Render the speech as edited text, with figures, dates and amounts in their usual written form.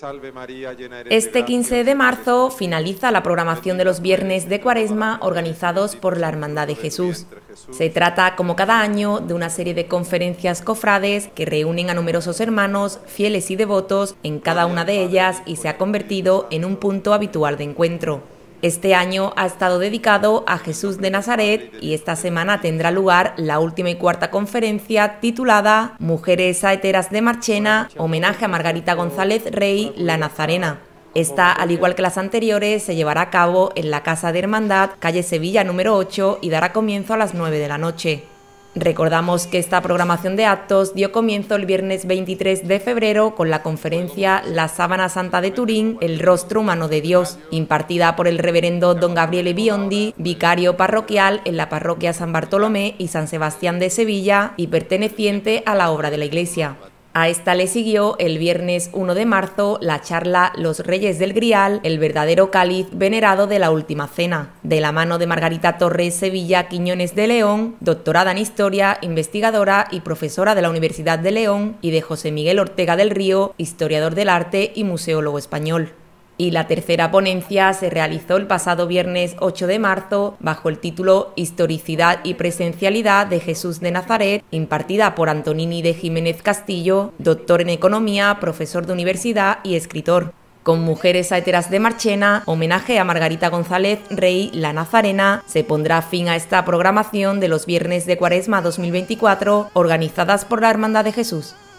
Salve María, llena eres de Este gracia, 15 de marzo finaliza la programación de los Viernes de Cuaresma organizados por la Hermandad de Jesús. Se trata, como cada año, de una serie de conferencias cofrades que reúnen a numerosos hermanos, fieles y devotos en cada una de ellas y se ha convertido en un punto habitual de encuentro. Este año ha estado dedicado a Jesús de Nazaret y esta semana tendrá lugar la última y cuarta conferencia titulada Mujeres Saeteras de Marchena, homenaje a Margarita González Rey, la Nazarena. Esta, al igual que las anteriores, se llevará a cabo en la Casa de Hermandad, calle Sevilla número 8 y dará comienzo a las 9 de la noche. Recordamos que esta programación de actos dio comienzo el viernes 23 de febrero con la conferencia La Sábana Santa de Turín, el rostro humano de Dios, impartida por el reverendo don Gabriele Biondi, vicario parroquial en la parroquia San Bartolomé y San Sebastián de Sevilla y perteneciente a la obra de la Iglesia. A esta le siguió el viernes 1 de marzo la charla Los Reyes del Grial, el verdadero cáliz venerado de la Última Cena, de la mano de Margarita Torres Sevilla Quiñones de León, doctorada en Historia, investigadora y profesora de la Universidad de León, y de José Miguel Ortega del Río, historiador del arte y museólogo español. Y la tercera ponencia se realizó el pasado viernes 8 de marzo bajo el título Historicidad y presencialidad de Jesús de Nazaret, impartida por Antonini de Jiménez Castillo, doctor en Economía, profesor de universidad y escritor. Con Mujeres Saeteras de Marchena, homenaje a Margarita González Rey, la Nazarena, se pondrá fin a esta programación de los Viernes de Cuaresma 2024 organizadas por la Hermandad de Jesús.